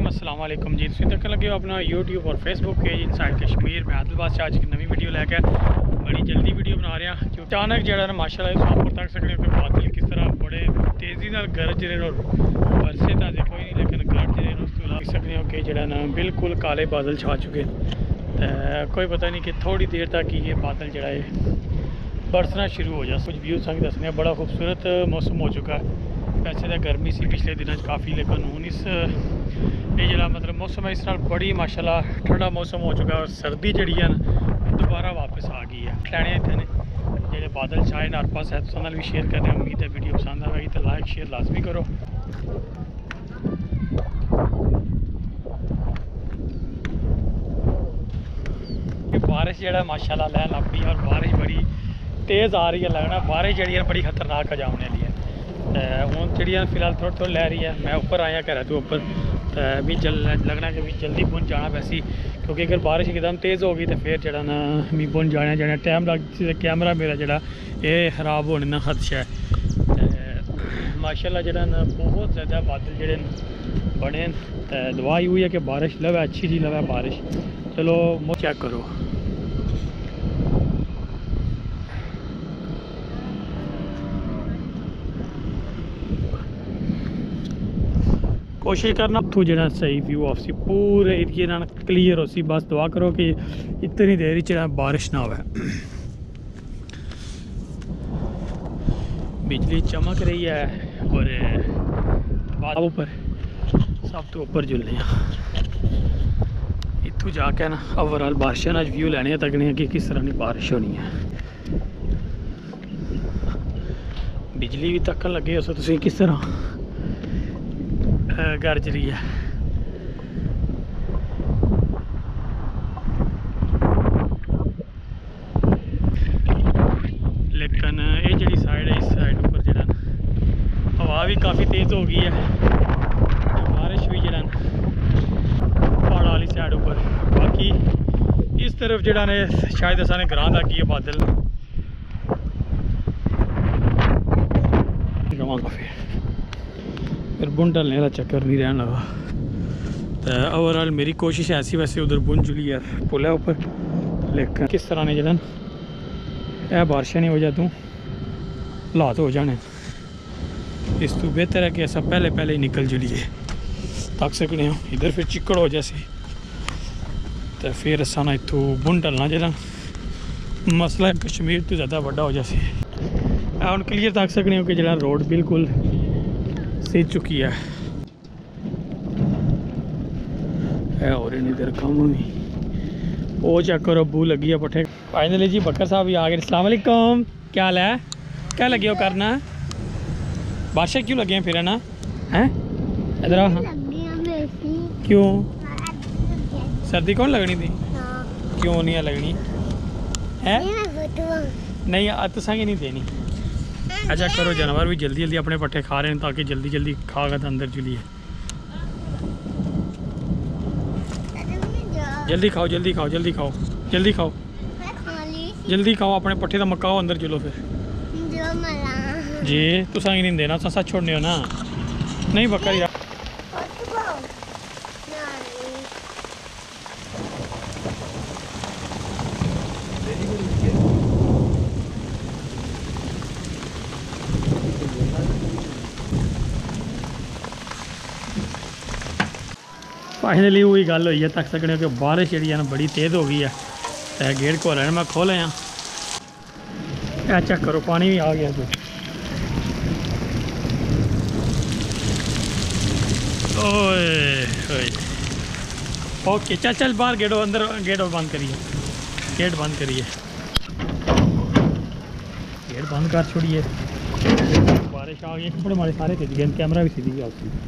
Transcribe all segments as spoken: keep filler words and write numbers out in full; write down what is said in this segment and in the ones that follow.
अस्सलाम वालेकुम जी। तुम देख लगे हो अपना यूट्यूब और फेसबुक पेज इनसाइड कश्मीर में आदिलबाद से आज एक नवी वीडियो लैके बड़ी जल्दी वीडियो बना रहे हैं कि अचानक जो है माशाल्लाह सुपर तक सकने के बादल किस तरह बड़े तेज़ी नाल गरज रहे और बरसे तो देखो ही नहीं लेकिन गरज रहे उस तो देख सकते हो कि जो ना बिल्कुल काले बादल छा चुके हैं। कोई पता नहीं कि थोड़ी देर तक ये बादल जरा है बरसना शुरू हो जाए। कुछ व्यूज़ संग दसने बड़ा खूबसूरत मौसम हो चुका है। वैसे तो गर्मी सी पिछले दिनों काफ़ी लेकिन हूँ इस ये जरा मतलब मौसम है इस नाल बड़ी माशाल्लाह ठंडा मौसम हो चुका है और सर्दी जी है दोबारा वापस आ गई है। लैने इतने जो बादल छाए नार पास है तो भी शेयर करने उम्मीद है वीडियो पसंद आएगी तो लाइक शेयर लाजमी करो। बारिश जो माशाल्लाह लैन लग पी और बारिश बड़ी तेज़ आ रही है। लगना बारिश जी बड़ी खतरनाक जाने वाली है। हूँ चिड़िया फिलहाल थोड़ी थोड़ी लै रही है। मैं ऊपर आया घर तो ऊपर तो भी जल लगना कि भी जल्दी पहुँच जाना वैसी क्योंकि अगर बारिश एकदम तेज़ होगी तो फिर जरा ना मी पहुँच जाना जाना टाइम लग कैमरा मेरा जरा ये खराब होने ना खदशा है। माशाल्लाह जरा ना बहुत ज़्यादा बादल जड़े बने तो दुआ हुई है कि बारिश लवे अच्छी जी लवे बारिश। चलो चेक करो कोशिश करना तू जो सही व्यू ऑफ सी पूरे एरिए ना क्लीयर हो सी। बस दुआ करो कि इतनी देर च बारिश ना हो। बिजली चमक रही है और ऊपर सब तो ऊपर जुलने इतों जाके ना ओवरऑल बारिशों अज व्यू लैने तकने कि किस तरह की बारिश होनी है। बिजली भी तकन लगे उस तुम किस तरह गरज रही है। लेकिन ये जी साइड है इस साइड ऊपर जरा हवा भी काफ़ी तेज़ हो गई है। बारिश भी जरा पहाड़ वाली साइड ऊपर बाकी इस तरफ जरा ने शायद असाने ग्रां लगी है बादल फिर फिर बुन ढलने का चक्कर नहीं रहने लगा। तो ओवरऑल मेरी कोशिश ऐसी वैसे उधर बुन जुली है पुल ऊपर लेकिन किस तरह ने जरा यह बारिशें नहीं हो जाए तू हालात हो जाने इस तो बेहतर है कि ऐसा पहले पहले ही निकल जुलिए तक सकने हो। इधर फिर चिक्कड़ हो जैसे तो फिर असा ना इतों बुन ढलना जरा मसला कश्मीर तो ज़्यादा बड़ा हो जैसे हम क्लीयर तक सकने हो कि जरा रोड बिल्कुल सीच चुकी है और इधर कम नहीं वो चेक करो बू लगी है पट्ठे। फाइनली जी बकर साहब भी आ गए। अस्सलाम वालेकुम क्या हाल है क्या लगे हो करना बारिशें क्यों लगे हैं फिर है ना हैं इधर क्यों सर्दी कौन लगनी थी क्यों नहीं लगनी है नहीं तुसा की नहीं देनी। अच्छा करो जानवर भी जल्दी जल्दी अपने पट्ठे खा रहे हैं ताकि जल्दी जल्दी खागा तो अंदर जुलिए। जल्दी खाओ जल्दी खाओ जल्दी खाओ जल्दी खाओ जल्दी खाओ अपने पट्ठे का मकाओ अंदर जुलो फिर जी तुसा ही नहीं देना तुसा छोड़ने हो ना नहीं बकर यार। फाइनली वही गल हुई है तक सकने कि बारिश जी ना बड़ी तेज़ हो गई है तो गेट खोल मैं खोल आया क्या चेक करो पानी भी आ गया तो ओए ओके चल चल बाहर गेट अंदर गेट बंद करिए गेट बंद करिए गेट बंद कर छोड़िए। बारिश आ गई कपड़े हमारे सारे सीधी गए कैमरा भी सीधी गया उसकी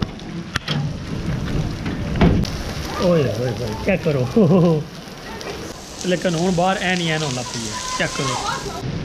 ओए ओए ओए क्या करो लेकिन हूँ बाहर ऐ नहीं ऐन होना पी है चेक करो।